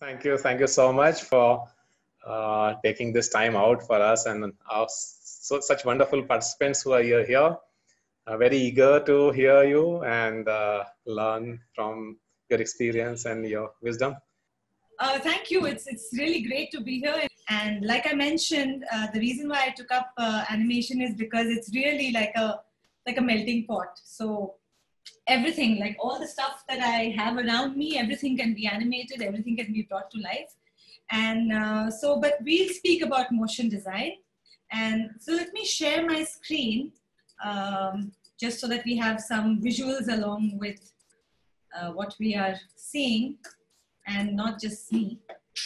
Thank you so much for taking this time out for us and such wonderful participants who are here. Very eager to hear you and learn from your experience and your wisdom. Thank you. It's really great to be here. And like I mentioned, the reason why I took up animation is because it's really like a melting pot. So everything, like all the stuff that I have around me, everything can be animated, everything can be brought to life. And but we'll speak about motion design. And so let me share my screen just so that we have some visuals along with what we are seeing and not just me.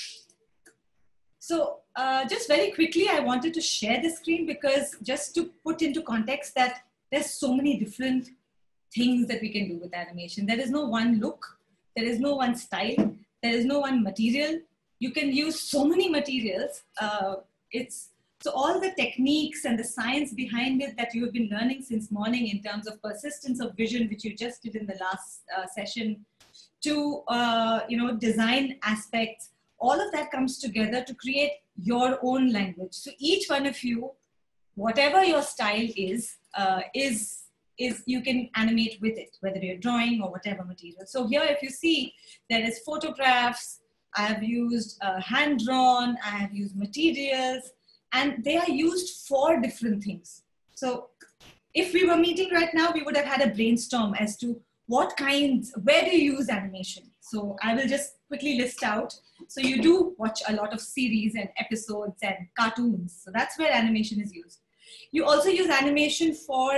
So just very quickly, I wanted to share the screen because just to put into context that there's so many different things that we can do with animation. There is no one look, there is no one style, there is no one material. You can use so many materials. So all the techniques and the science behind it that you have been learning since morning in terms of persistence of vision, which you just did in the last session, to design aspects, all of that comes together to create your own language. So each one of you, whatever your style is you can animate with it, whether you're drawing or whatever material. So here, if you see, there is photographs, I have used hand-drawn, I have used materials, and they are used for different things. So if we were meeting right now, we would have had a brainstorm as to what kinds, where do you use animation? So I will just quickly list out. So you do watch a lot of series and episodes and cartoons. So that's where animation is used. You also use animation for,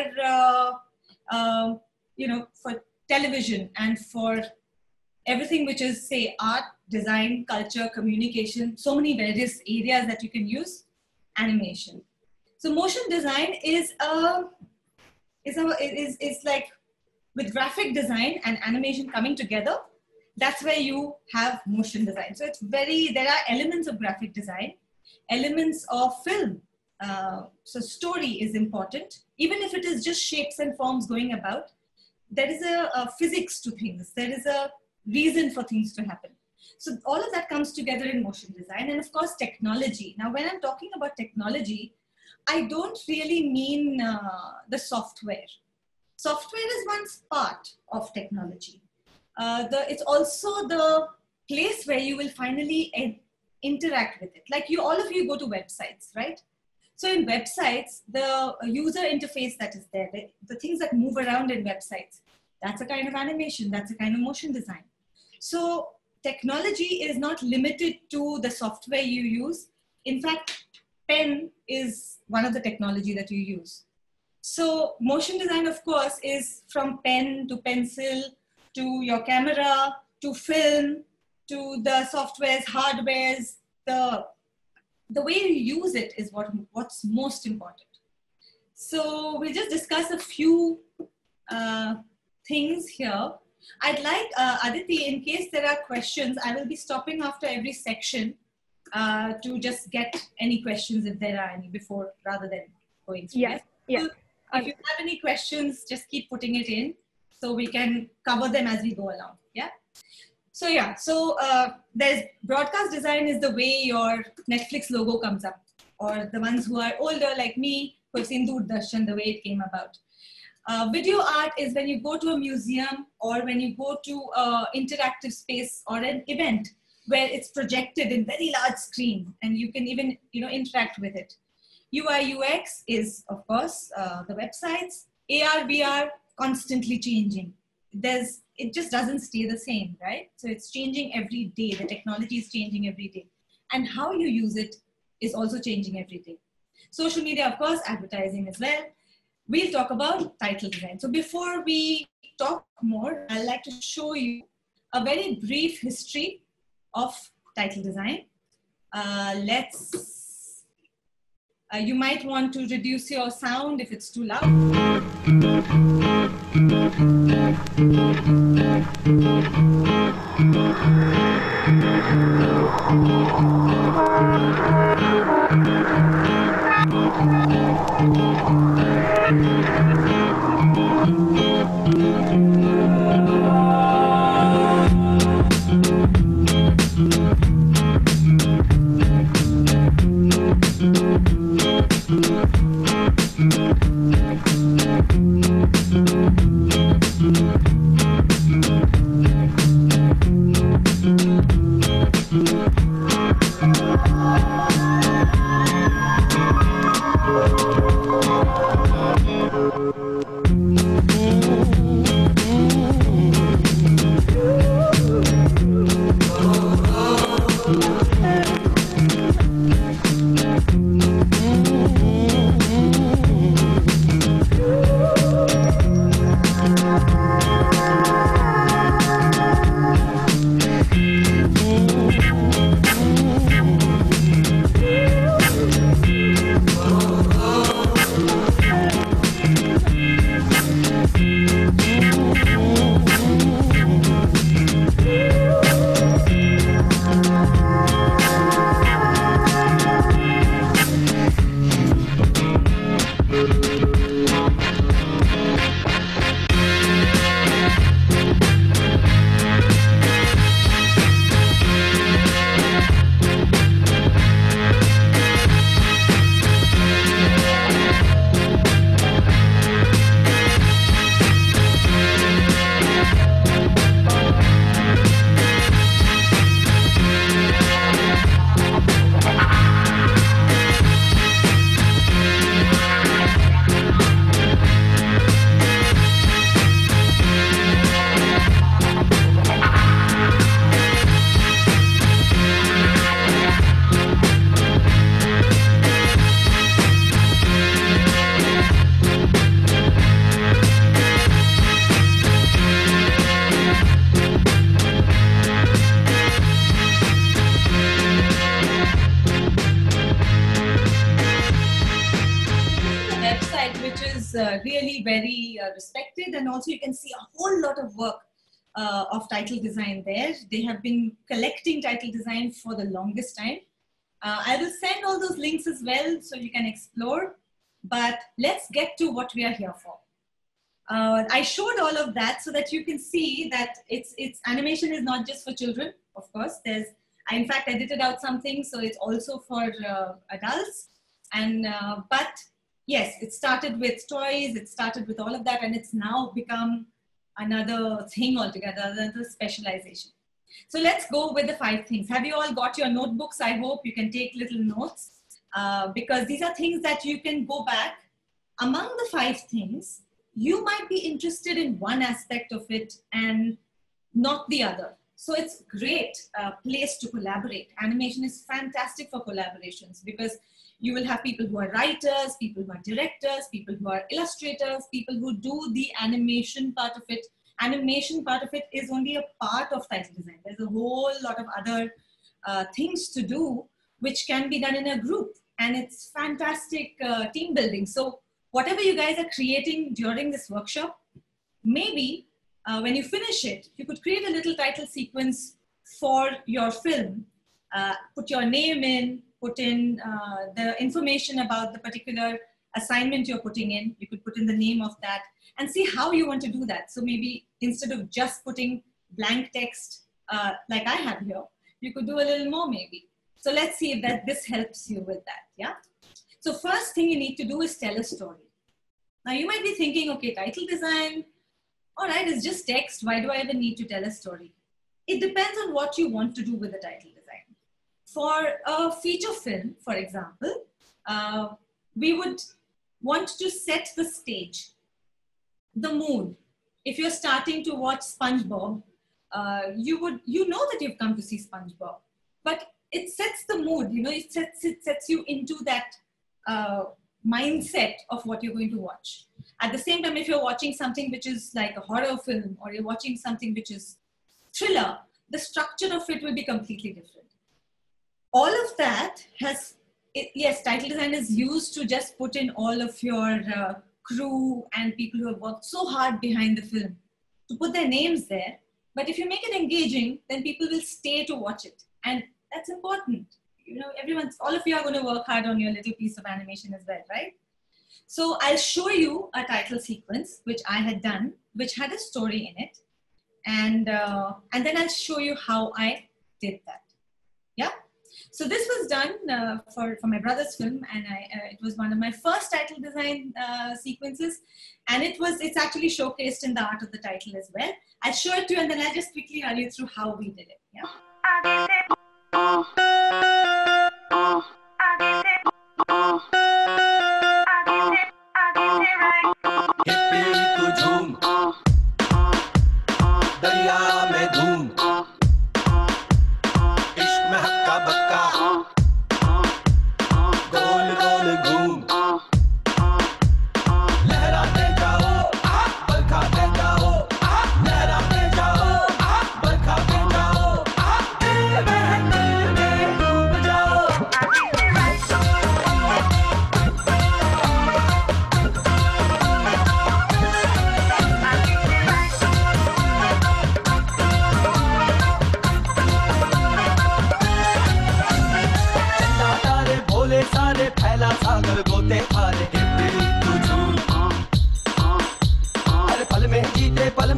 for television and for everything which is, say, art, design, culture, communication, so many various areas that you can use animation. So motion design is like with graphic design and animation coming together, that's where you have motion design. So there are elements of graphic design, elements of film. So story is important. Even if it is just shapes and forms going about, there is a physics to things. There is a reason for things to happen. So all of that comes together in motion design. And of course, technology. Now, when I'm talking about technology, I don't really mean the software. Software is one part of technology. It's also the place where you will finally interact with it. Like all of you go to websites, right? So in websites, the user interface that is there, the things that move around in websites, that's a kind of animation, that's a kind of motion design. So technology is not limited to the software you use. In fact, pen is one of the technology that you use. So motion design, of course, is from pen to pencil, to your camera, to film, to the softwares, hardwares. The way you use it is what's most important. So we'll just discuss a few things here. I'd like, Aditi, in case there are questions, I will be stopping after every section to just get any questions if there are any before, rather than going through. Yes. Yeah. So if you have any questions, just keep putting it in so we can cover them as we go along. Yeah. So yeah, so there's broadcast design is the way your Netflix logo comes up, or the ones who are older like me who have seen Doordarshan, the way it came about. Video art is when you go to a museum or when you go to an interactive space or an event where it's projected in very large screen and you can even interact with it. UI UX is, of course, the websites. AR VR constantly changing. It just doesn't stay the same, right? So it's changing every day. The technology is changing every day. And how you use it is also changing every day. Social media, of course, advertising as well. We'll talk about title design. So before we talk more, I'd like to show you a very brief history of title design. You might want to reduce your sound if it's too loud. Really very respected, and also you can see a whole lot of work of title design there. They have been collecting title design for the longest time. I will send all those links as well so you can explore, but let's get to what we are here for. I showed all of that so that you can see that it's animation is not just for children, of course. I in fact edited out something, so it's also for adults. And but yes, it started with toys, it started with all of that, and it's now become another thing altogether, another specialization. So let's go with the 5 things. Have you all got your notebooks? I hope you can take little notes because these are things that you can go back. Among the 5 things, you might be interested in one aspect of it and not the other. So it's a great place to collaborate. Animation is fantastic for collaborations because you will have people who are writers, people who are directors, people who are illustrators, people who do the animation part of it. Animation part of it is only a part of title design. There's a whole lot of other things to do which can be done in a group, and it's fantastic team building. So whatever you guys are creating during this workshop, maybe when you finish it, you could create a little title sequence for your film, put your name in, put in the information about the particular assignment you're putting in. You could put in the name of that and see how you want to do that. So maybe instead of just putting blank text like I have here, you could do a little more maybe. So let's see if this helps you with that, yeah? So first thing you need to do is tell a story. Now you might be thinking, okay, title design, all right, it's just text. Why do I even need to tell a story? It depends on what you want to do with the title design. For a feature film, for example, we would want to set the stage, the mood. If you're starting to watch SpongeBob, you know that you've come to see SpongeBob, but it sets the mood, you know, it sets you into that mindset of what you're going to watch. At the same time, if you're watching something which is like a horror film, or you're watching something which is thriller, the structure of it will be completely different. All of that yes, title design is used to just put in all of your crew and people who have worked so hard behind the film to put their names there. But if you make it engaging, then people will stay to watch it. And that's important. You know, all of you are going to work hard on your little piece of animation as well, right? So I'll show you a title sequence, which I had done, which had a story in it. And then I'll show you how I did that. Yeah. So this was done for my brother's film, and it was one of my first title design sequences, and it's actually showcased in the art of the title as well. I'll show it to you, and then I'll just quickly run you through how we did it. Yeah.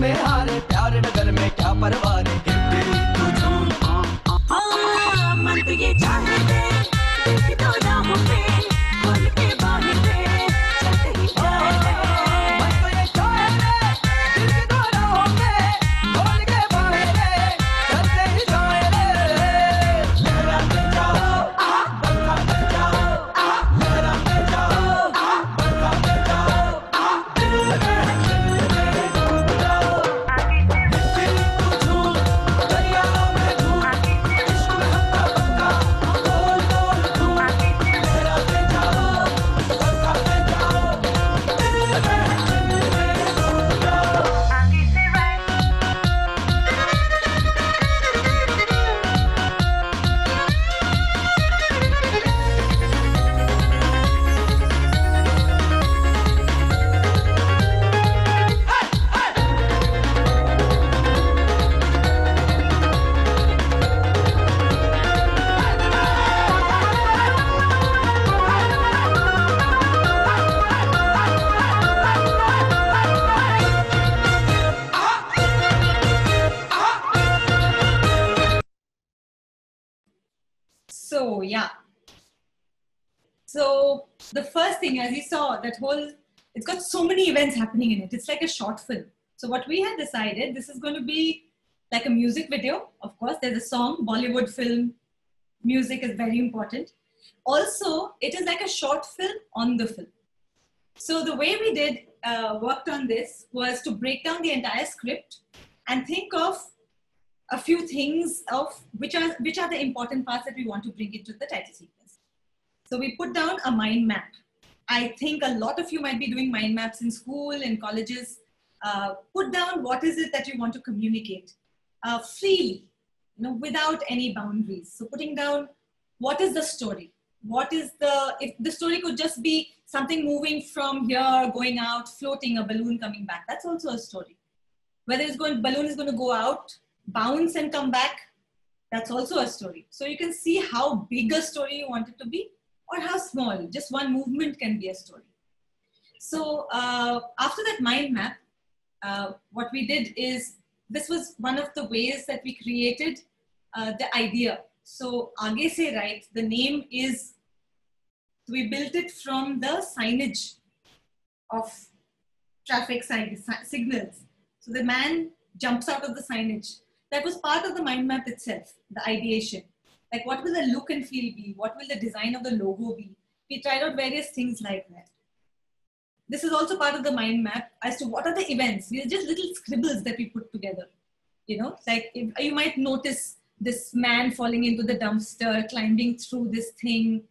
में हारे प्यार नगर में क्या परवाह रे तेरी तू झूम मन तो ये चाहे दे दिल की तो राहों पे खोल के बाहें दे चलते ही जाए मन तो ये चाहे दे दिल की तो राहों पे खोल के बाहें दे चलते ही जाए लहराते जाओ बरसाते जाओ लहराते जाओ बरसाते जाओ दिल में डूब जाओ दिल तू झूम दरियाओं में घूम इश्क में हक्का बक्का बोल बोल तू लहराते जाओ बरसाते जाओ दिल में डूब जाओ So yeah. So the first thing, as you saw, that whole, it's got so many events happening in it. It's like a short film. So what we had decided, this is going to be like a music video. Of course, there's a song, Bollywood film, music is very important. Also, it is like a short film on the film. So the way we did, worked on this was to break down the entire script and think of a few things of which are the important parts that we want to bring into the title sequence. So we put down a mind map. I think a lot of you might be doing mind maps in school and colleges. Put down what is it that you want to communicate freely, without any boundaries. So putting down what is the story? If the story could just be something moving from here, going out, floating, a balloon coming back, that's also a story. Whether balloon is going to go out, bounce and come back, that's also a story. So you can see how big a story you want it to be or how small, just one movement can be a story. So after that mind map, what we did is, this was one of the ways that we created the idea. So Aage Se Right, the name is, we built it from the signage of traffic signals. So the man jumps out of the signage. That was part of the mind map itself, the ideation. Like, what will the look and feel be? What will the design of the logo be? We tried out various things like that. This is also part of the mind map as to what are the events. These are just little scribbles that we put together. Like you might notice this man falling into the dumpster, climbing through this thing,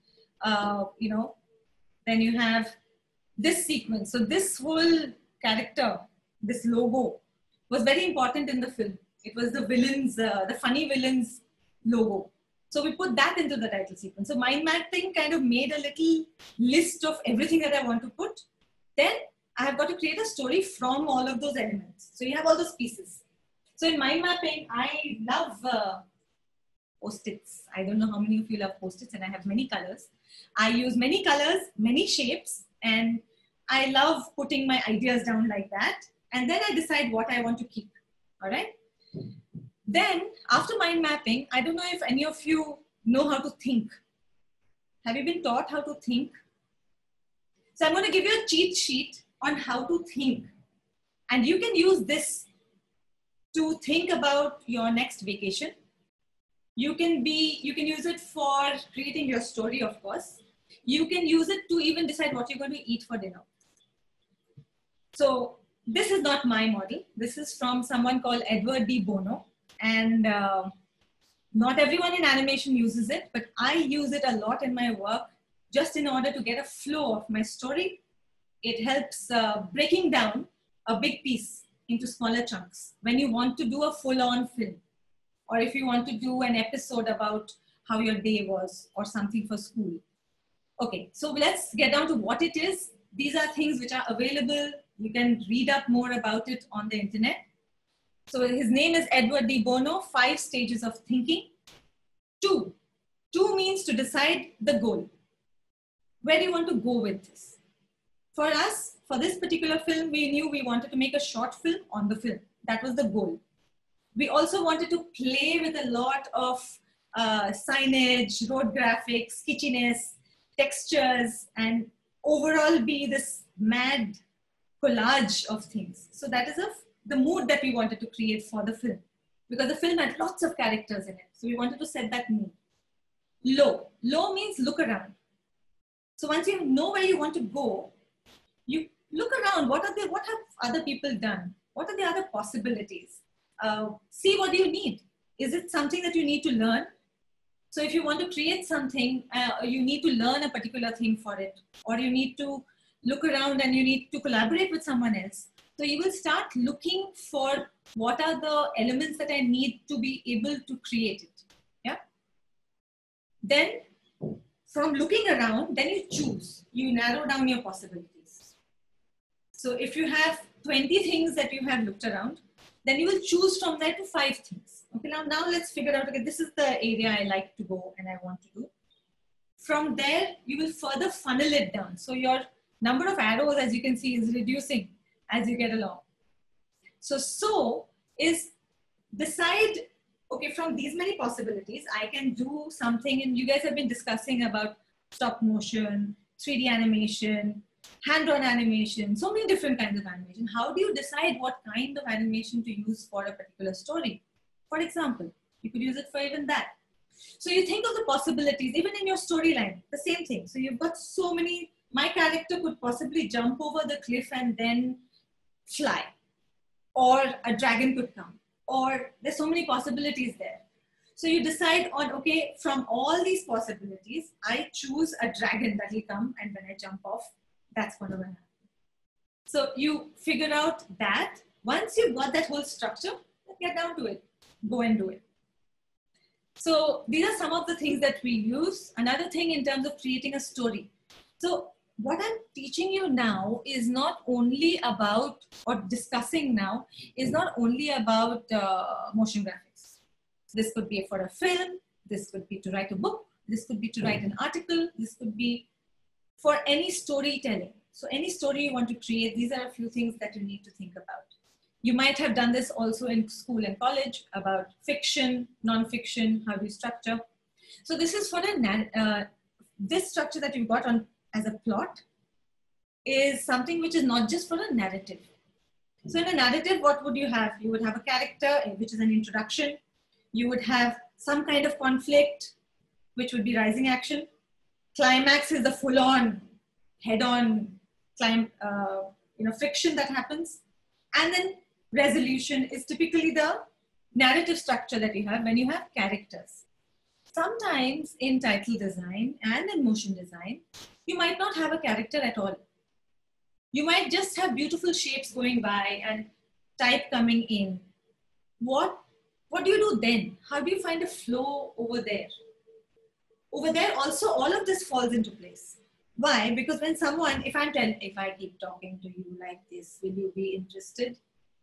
then you have this sequence. So this whole character, this logo, was very important in the film. It was the villains, the funny villains logo. So we put that into the title sequence. So mind mapping kind of made a little list of everything that I want to put. Then I have got to create a story from all of those elements. So you have all those pieces. So in mind mapping, I love Post-its. I don't know how many of you love Post-its, and I have many colors. I use many colors, many shapes, and I love putting my ideas down like that. And then I decide what I want to keep, all right? Then after mind mapping, I don't know if any of you know how to think. Have you been taught how to think? So I'm going to give you a cheat sheet on how to think. And you can use this to think about your next vacation. You can use it for creating your story, of course. You can use it to even decide what you're going to eat for dinner. So this is not my model. This is from someone called Edward D. Bono. And not everyone in animation uses it, but I use it a lot in my work just in order to get a flow of my story. It helps breaking down a big piece into smaller chunks. When you want to do a full-on film, or if you want to do an episode about how your day was or something for school. Okay, so let's get down to what it is. These are things which are available. You can read up more about it on the internet. So his name is Edward D. Bono, 5 stages of thinking. 2 means to decide the goal. Where do you want to go with this? For us, for this particular film, we knew we wanted to make a short film on the film. That was the goal. We also wanted to play with a lot of signage, road graphics, kitschiness, textures, and overall be this mad collage of things. So that is the mood that we wanted to create for the film, because the film had lots of characters in it. So we wanted to set that mood. Low. Low means look around. So once you know where you want to go, you look around. What have other people done? What are the other possibilities? See what you need. Is it something that you need to learn? So if you want to create something, you need to learn a particular thing for it, or you need to look around and you need to collaborate with someone else. So you will start looking for what are the elements that I need to be able to create it. Yeah. Then from looking around, then you choose, you narrow down your possibilities. So if you have 20 things that you have looked around, then you will choose from there to 5 things. Okay, now let's figure out, okay, this is the area I like to go and I want to do. From there, you will further funnel it down. So your number of arrows, as you can see, is reducing as you get along. So is decide, okay, from these many possibilities, I can do something, and you guys have been discussing about stop motion, 3D animation, hand-drawn animation, so many different kinds of animation. How do you decide what kind of animation to use for a particular story? For example, you could use it for even that. So you think of the possibilities, even in your storyline, the same thing. So you've got so many, my character could possibly jump over the cliff and then fly, or a dragon could come, or there's so many possibilities there. So you decide on, okay, from all these possibilities, I choose a dragon that will come, and when I jump off, that's going to happen. So you figure out that. Once you've got that whole structure, get down to it, go and do it. So these are some of the things that we use. Another thing in terms of creating a story. So what I'm teaching you now is not only about, or discussing now, is not only about motion graphics. This could be for a film, this could be to write a book, this could be to write an article, this could be for any storytelling. So any story you want to create, these are a few things that you need to think about. You might have done this also in school and college about fiction, non-fiction, how do you structure. So this is for this structure that you've got on as a plot is something which is not just for a narrative. So in a narrative, what would you have? You would have a character, which is an introduction. You would have some kind of conflict, which would be rising action. Climax is the full-on, head-on friction that happens. And then resolution is typically the narrative structure that you have when you have characters. Sometimes in title design and in motion design, you might not have a character at all. You might just have beautiful shapes going by and type coming in. What do you do then? How do you find a flow over there? Over there also, all of this falls into place. Why? Because when someone, if I keep talking to you like this, will you be interested?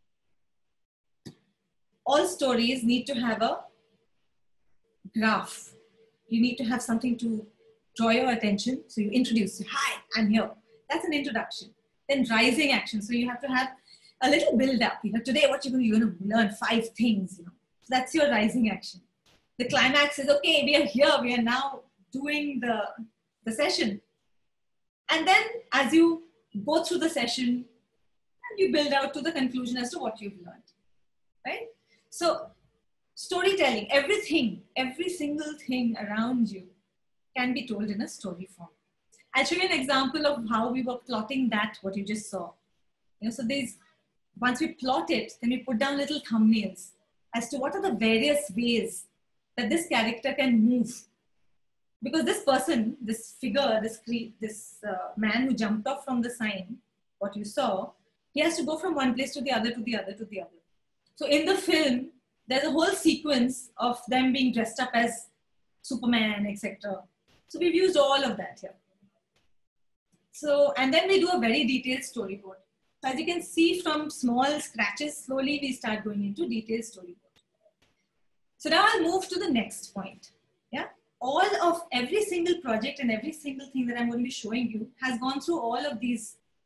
All stories need to have a graph. You need to have something to draw your attention. So you introduce, hi, I'm here. That's an introduction. Then rising action. So you have to have a little build up. Today what you're going to learn 5 things. So that's your rising action. The climax is, okay, we are here. We are now doing the session. And then as you go through the session, you build out to the conclusion as to what you've learned, right? So storytelling, everything, every single thing around you can be told in a story form. I'll show you an example of how we were plotting that, what you just saw. So once we plot it, then we put down little thumbnails as to what are the various ways that this character can move. Because this person, this figure, this man who jumped off from the sign, what you saw, he has to go from one place to the other, to the other, to the other. So in the film, there's a whole sequence of them being dressed up as Superman, etc. So we've used all of that here. So, and then we do a very detailed storyboard. So as you can see from small scratches, slowly we start going into detailed storyboard. So now I'll move to the next point. Yeah. All of every single project and every single thing that I'm going to be showing you has gone through all of these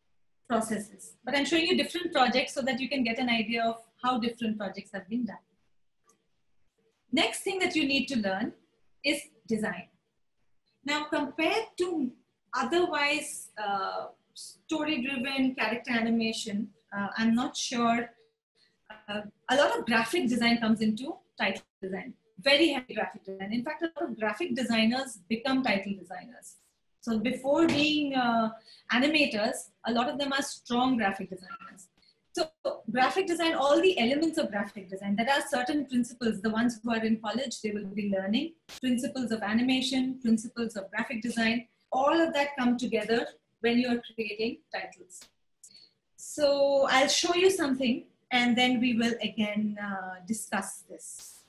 processes. But I'm showing you different projects so that you can get an idea of how different projects have been done. Next thing that you need to learn is design. Now, compared to otherwise story-driven character animation, I'm not sure. A lot of graphic design comes into title design. Very heavy graphic design. In fact, a lot of graphic designers become title designers. So before being animators, a lot of them are strong graphic designers. So graphic design, all the elements of graphic design, there are certain principles. The ones who are in college, they will be learning principles of animation, principles of graphic design. All of that come together when you are creating titles. So I'll show you something and then we will again discuss this.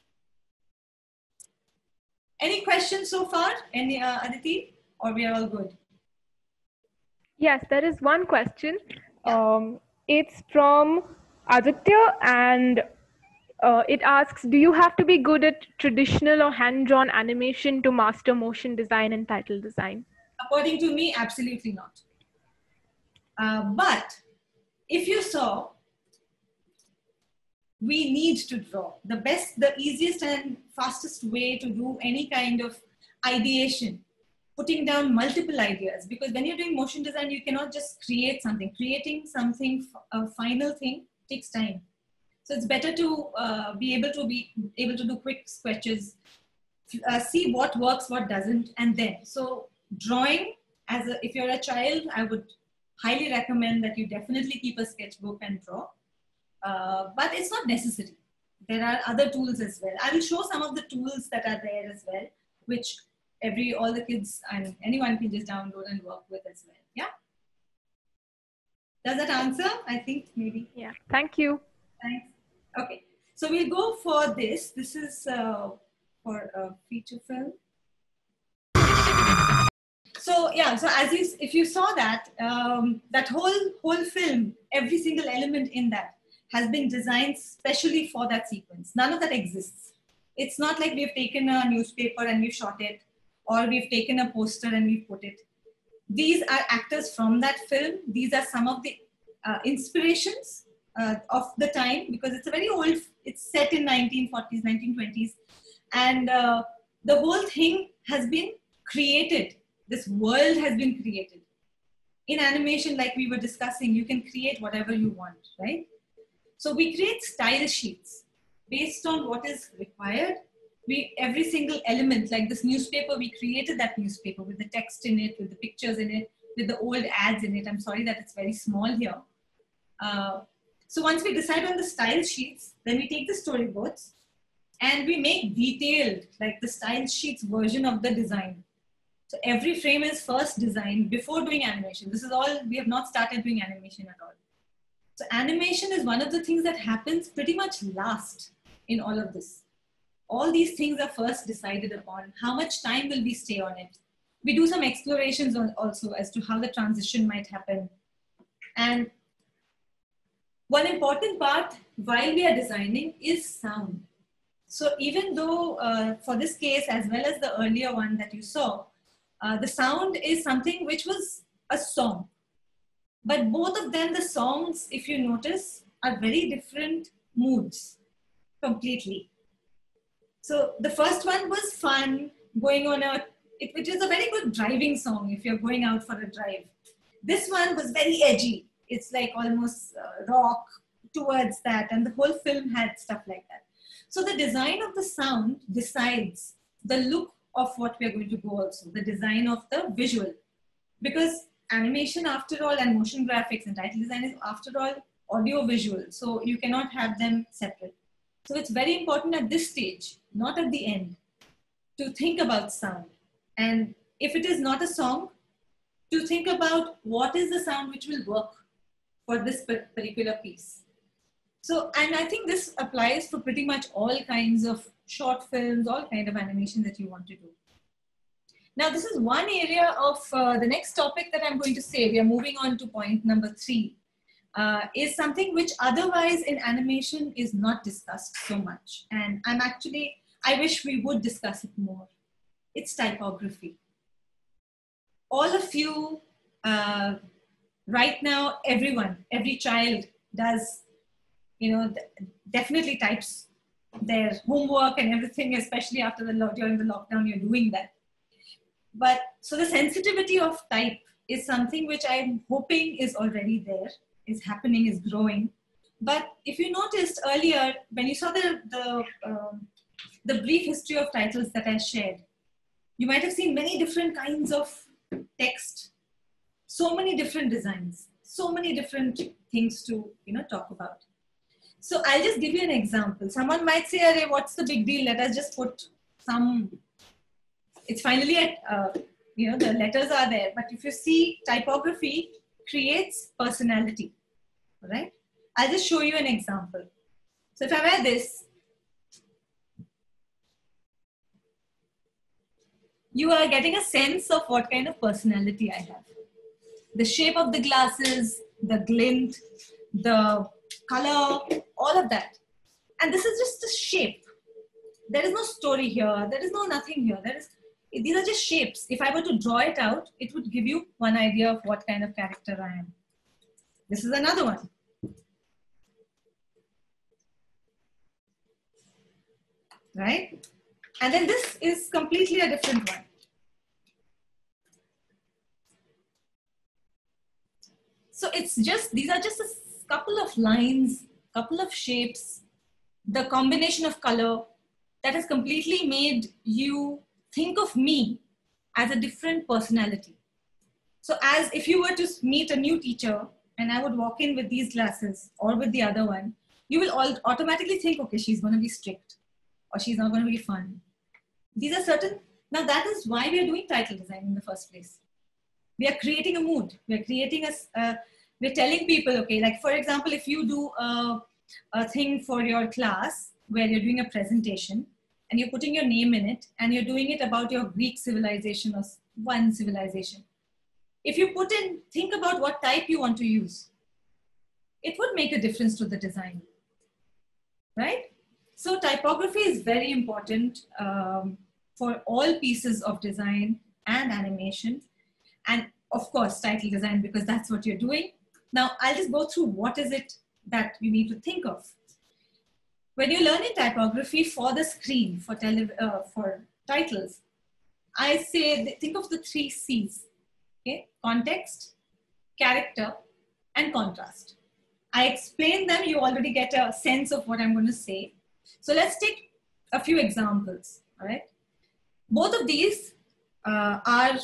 Any questions so far? Any, Aditi? Or we are all good? Yes, there is one question. It's from Aditya and it asks, do you have to be good at traditional or hand-drawn animation to master motion design and title design? According to me, absolutely not. But if you saw, we need to draw. The easiest and fastest way to do any kind of ideation, putting down multiple ideas, because when you're doing motion design, you cannot just create something. Creating something, a final thing, takes time. So it's better to be able to do quick sketches, see what works, what doesn't, and then. So drawing, if you're a child, I would highly recommend that you definitely keep a sketchbook and draw. But it's not necessary. There are other tools as well. I will show some of the tools that are there as well, which all the kids and anyone can just download and work with as well. Yeah. Does that answer? I think maybe. Yeah. Thank you. Thanks. Okay. So we'll go for this. This is for a feature film. So yeah. So if you saw that, that whole film, every single element in that has been designed specially for that sequence. None of that exists. It's not like we've taken a newspaper and we've shot it, or we've taken a poster and we've put it. These are actors from that film. These are some of the inspirations of the time, because it's a very old, it's set in 1940s, 1920s. And the whole thing has been created. This world has been created. In animation, like we were discussing, you can create whatever you want, right? So we create style sheets based on what is required. Every single element, like this newspaper, we created that newspaper with the text in it, with the pictures in it, with the old ads in it. I'm sorry that it's very small here. So once we decide on the style sheets, then we take the storyboards and we make detailed, like the style sheets version of the design. So every frame is first designed before doing animation. This is all, we have not started doing animation at all. So animation is one of the things that happens pretty much last in all of this. All these things are first decided upon. How much time will we stay on it? We do some explorations also as to how the transition might happen. And one important part while we are designing is sound. So even though for this case, as well as the earlier one that you saw, the sound is something which was a song. But both of them, the songs, if you notice, are very different moods completely. So the first one was fun, going on which is a very good driving song if you're going out for a drive. This one was very edgy. It's like almost rock towards that, and the whole film had stuff like that. So the design of the sound decides the look of what we're going to go also, the design of the visual. Because animation after all, and motion graphics and title design is after all audio visual. So you cannot have them separate. So it's very important at this stage, not at the end, to think about sound. And if it is not a song, to think about what is the sound which will work for this particular piece. So, and I think this applies for pretty much all kinds of short films, all kind of animation that you want to do. Now, this is one area of the next topic that I'm going to say. We are moving on to point number 3. Is something which otherwise in animation is not discussed so much. And I wish we would discuss it more. It's typography. All of you Right now, every child does, definitely types their homework and everything, especially after during the lockdown, you're doing that. But so the sensitivity of type is something which I'm hoping is already there, is happening, is growing. But if you noticed earlier, when you saw the brief history of titles that I shared, you might have seen many different kinds of text, so many different designs, so many different things to talk about. So I'll just give you an example. Someone might say, "Arey, what's the big deal? Let us just put some." It's finally the letters are there. But if you see, typography creates personality, right? I'll just show you an example. So if I wear this, you are getting a sense of what kind of personality I have. The shape of the glasses, the glint, the color, all of that. And this is just a shape. There is no story here. There is no nothing here. These are just shapes. If I were to draw it out, it would give you one idea of what kind of character I am. This is another one. Right? And then this is completely a different one. So these are just a couple of lines, couple of shapes, the combination of color that has completely made you think of me as a different personality. So as if you were to meet a new teacher and I would walk in with these glasses or with the other one, you will automatically think, okay, she's going to be strict or she's not going to be fun. These are certain, now that is why we are doing title design in the first place. We are creating a mood. We are creating we're telling people, okay, like for example, if you do a thing for your class where you're doing a presentation and you're putting your name in it and you're doing it about your Greek civilization or one civilization. If you think about what type you want to use, it would make a difference to the design, right? So typography is very important for all pieces of design and animation. And of course, title design, because that's what you're doing. Now, I'll just go through what is it that you need to think of. When you're learning typography for the screen, for titles, I say, think of the 3 C's, okay? Context, character, and contrast. I explain them, you already get a sense of what I'm going to say. So let's take a few examples, all right? Both of these are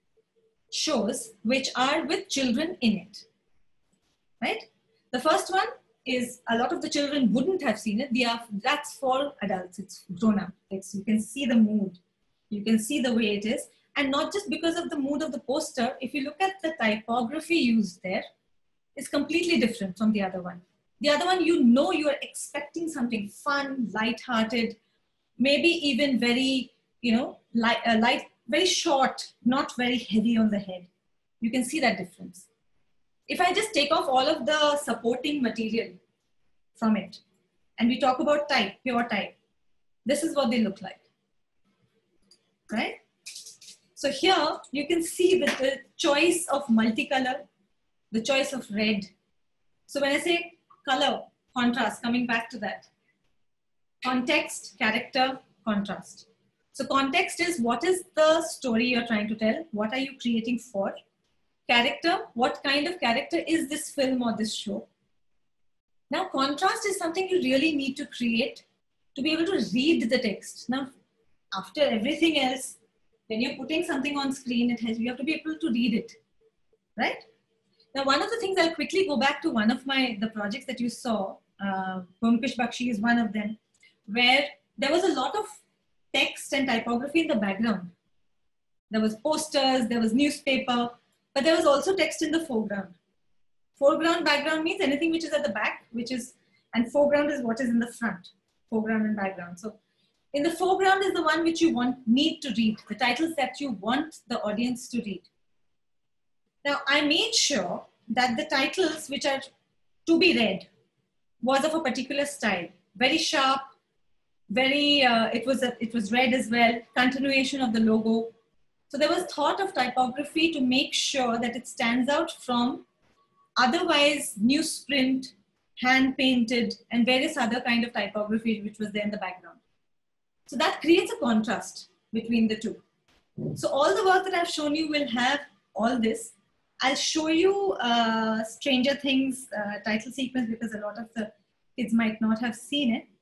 shows which are with children in it, right? The first one is a lot of the children wouldn't have seen it. That's for adults, it's grown up. You can see the mood, you can see the way it is. And not just because of the mood of the poster, if you look at the typography used there, it's completely different from the other one. The other one, you are expecting something fun, light-hearted, maybe even very, light, very short, not very heavy on the head. You can see that difference. If I just take off all of the supporting material from it, and we talk about type, pure type, this is what they look like, right? So here you can see the choice of multicolor, the choice of red. So when I say color, contrast, coming back to that, context, character, contrast. So context is what is the story you're trying to tell? What are you creating for? Character, what kind of character is this film or this show? Now contrast is something you really need to create to be able to read the text. Now, after everything else, when you're putting something on screen, you have to be able to read it, right? Now, one of the things, I'll quickly go back to one of the projects that you saw, Bhumpish Bakshi is one of them, where there was a lot of text and typography in the background. There was posters, there was newspaper, but there was also text in the foreground. Foreground, background means anything which is at the back, and foreground is what is in the front, foreground and background. So in the foreground is the one which you need to read, the titles that you want the audience to read. Now, I made sure that the titles which are to be read was of a particular style, very sharp, very, it was red as well, continuation of the logo. So there was thought of typography to make sure that it stands out from otherwise newsprint, hand painted, and various other kind of typography which was there in the background. So that creates a contrast between the two. So all the work that I've shown you will have all this. I'll show you Stranger Things title sequence because a lot of the kids might not have seen it.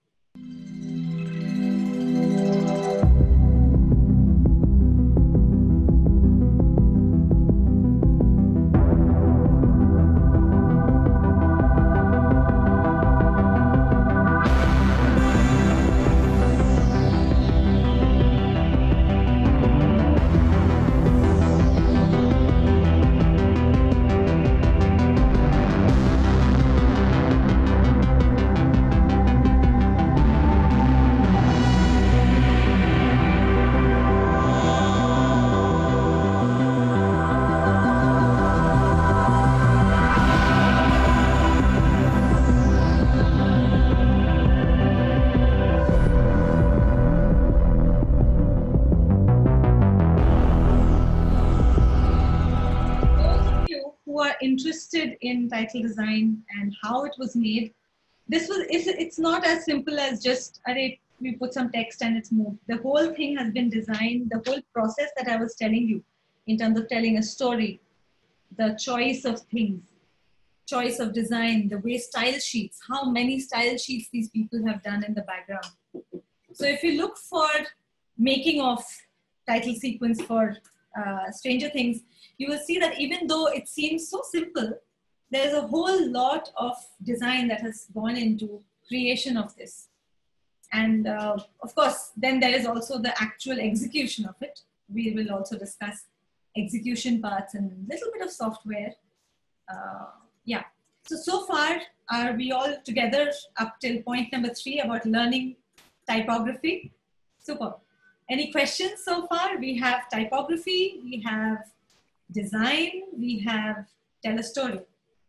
Interested in title design and how it was made, it's not as simple as just we put some text and it's moved. The whole thing has been designed, the whole process that I was telling you in terms of telling a story, the choice of things, choice of design, the way style sheets, how many style sheets these people have done in the background. So if you look for making of title sequence for Stranger Things, you will see that even though it seems so simple, there's a whole lot of design that has gone into creation of this. And of course, then there is also the actual execution of it. We will also discuss execution parts and a little bit of software. Yeah. So far, are we all together up till point number 3 about learning typography? Super. Any questions so far? We have typography, we have design, we have tell a story.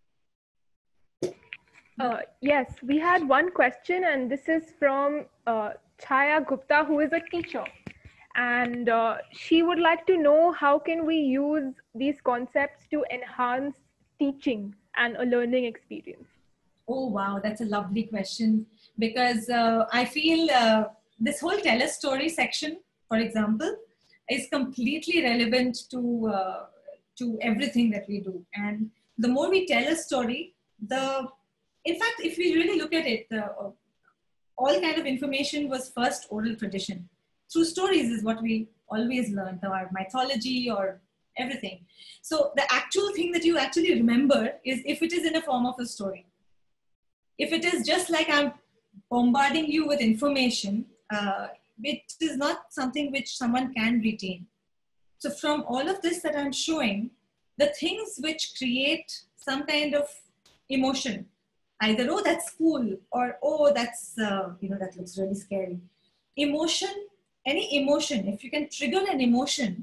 Yes, we had one question, and this is from Chaya Gupta, who is a teacher. And she would like to know how can we use these concepts to enhance teaching and a learning experience? Oh, wow, that's a lovely question. Because I feel this whole tell a story section, for example, is completely relevant to everything that we do. And the more we tell a story, in fact, if we really look at it, all kind of information was first oral tradition. Through stories is what we always learned, our mythology or everything. So the actual thing that you actually remember is if it is in a form of a story. If it is just like I'm bombarding you with information, it is not something which someone can retain. So from all of this that I'm showing, the things which create some kind of emotion, either, oh, that's cool, or, oh, that's, that looks really scary. Emotion, any emotion, if you can trigger an emotion,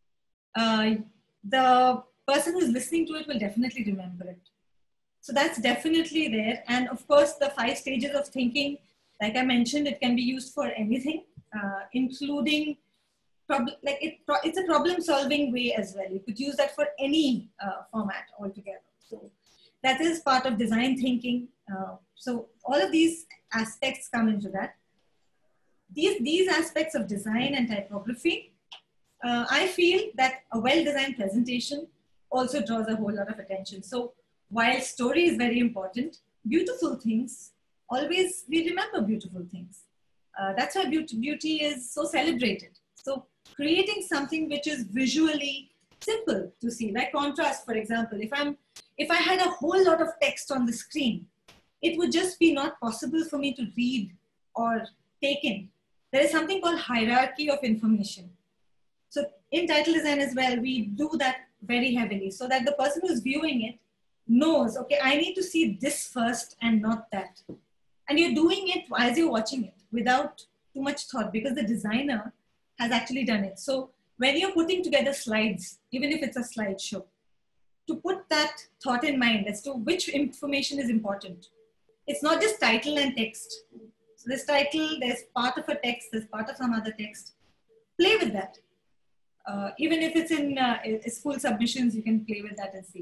the person who's listening to it will definitely remember it. So that's definitely there. And of course, the 5 stages of thinking, like I mentioned, it can be used for anything, including, it's a problem-solving way as well. You could use that for any format altogether. So that is part of design thinking. So all of these aspects come into that. These aspects of design and typography, I feel that a well-designed presentation also draws a whole lot of attention. So while story is very important, beautiful things, always we remember beautiful things. That's why beauty is so celebrated. So creating something which is visually simple to see, like contrast, for example. If I had a whole lot of text on the screen, it would just be not possible for me to read or take in. There is something called hierarchy of information. So in title design as well, we do that very heavily so that the person who's viewing it knows, okay, I need to see this first and not that. And you're doing it as you're watching it without too much thought because the designer has actually done it. So when you're putting together slides, even if it's a slideshow, to put that thought in mind as to which information is important. It's not just title and text. So this title, there's part of a text, there's part of some other text. Play with that. Even if it's in school submissions, you can play with that and see.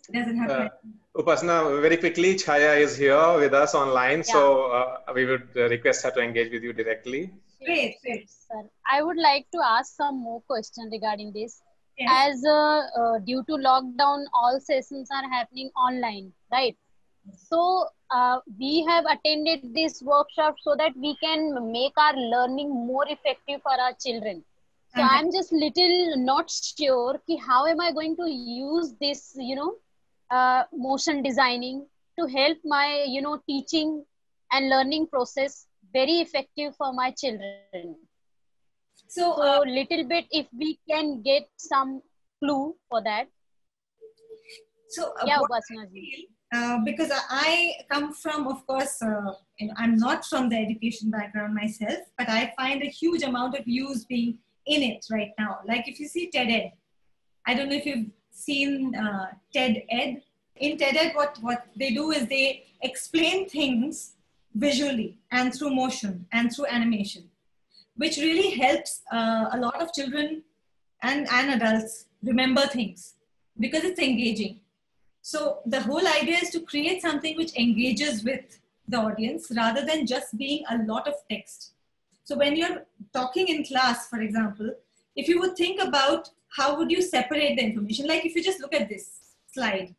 It doesn't have time. Upasana, very quickly, Chaya is here with us online, so we would request her to engage with you directly. Great, great. Sir, I would like to ask some more questions regarding this. Yes. As due to lockdown, all sessions are happening online, right? So we have attended this workshop so that we can make our learning more effective for our children. So Okay. I'm just little not sure ki how am I going to use this, motion designing to help my, teaching and learning process very effective for my children. So, So little bit if we can get some clue for that. Yeah, what I Upasana ji. feel, because I come from, of course, I'm not from the education background myself, but I find a huge amount of use being in it right now. Like if you see TED Ed, I don't know if you've seen TED Ed. In TED Ed, what they do is they explain things visually and through motion and through animation, which really helps a lot of children and adults remember things because it's engaging. So the whole idea is to create something which engages with the audience rather than just being a lot of text. So when you're talking in class, for example, if you would think about how would you separate the information, like if you just look at this slide,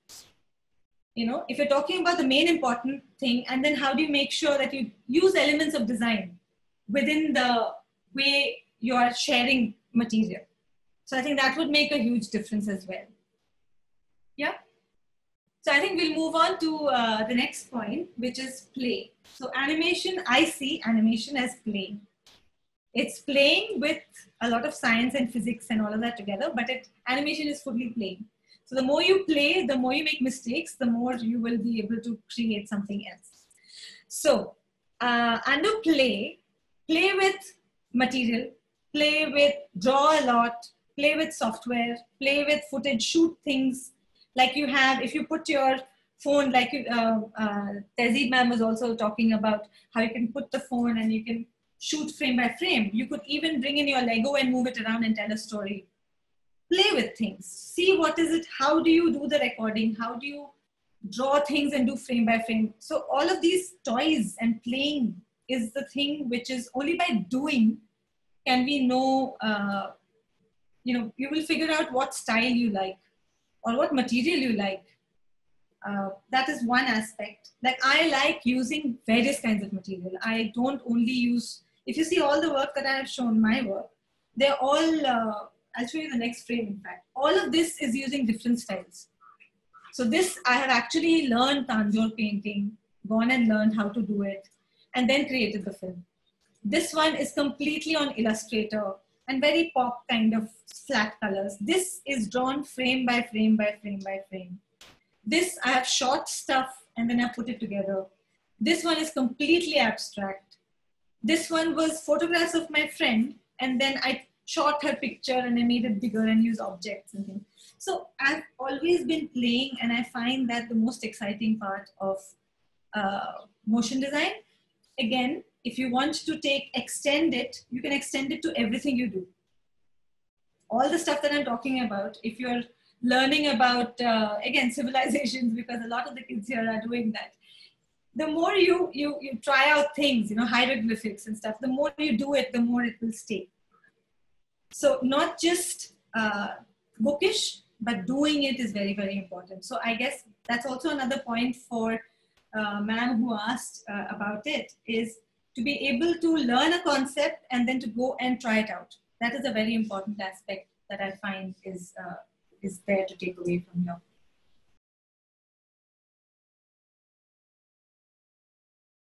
if you're talking about the main important thing, and then how do you make sure that you use elements of design within the way you are sharing material. So I think that would make a huge difference as well. Yeah. So I think we'll move on to the next point, which is play. So animation, I see animation as play. It's playing with a lot of science and physics and all of that together, but animation is fully playing. So the more you play, the more you make mistakes, the more you will be able to create something else. So under play with material, draw a lot, play with software, play with footage, shoot things. Like you have, if you put your phone, like Tehzeeb ma'am was also talking about how you can put the phone and you can shoot frame by frame. You could even bring in your Lego and move it around and tell a story. Play with things. See what is it, how do you do the recording? How do you draw things and do frame by frame? So all of these toys and playing is the thing which is only by doing can we know, you will figure out what style you like or what material you like. That is one aspect. Like I like using various kinds of material. I don't only use, if you see all the work that I have shown, my work, they're all, I'll show you the next frame in fact. All of this is using different styles. So this, I have actually learned Tanjore painting, gone and learned how to do it, and then created the film. This one is completely on Illustrator and very pop kind of flat colors. This is drawn frame by frame by frame by frame. This, I have shot stuff and then I put it together. This one is completely abstract. This one was photographs of my friend and then I shot her picture and I made it bigger and used objects and things. So I've always been playing and I find that the most exciting part of motion design. Again, if you want to extend it, you can extend it to everything you do. All the stuff that I'm talking about, if you're learning about, again, civilizations, because a lot of the kids here are doing that. The more you try out things, hieroglyphics and stuff, the more you do it, the more it will stay. So not just bookish, but doing it is very, very important. So I guess that's also another point for ma'am who asked about it, is to be able to learn a concept and then to go and try it out. That is a very important aspect that I find is there to take away from here.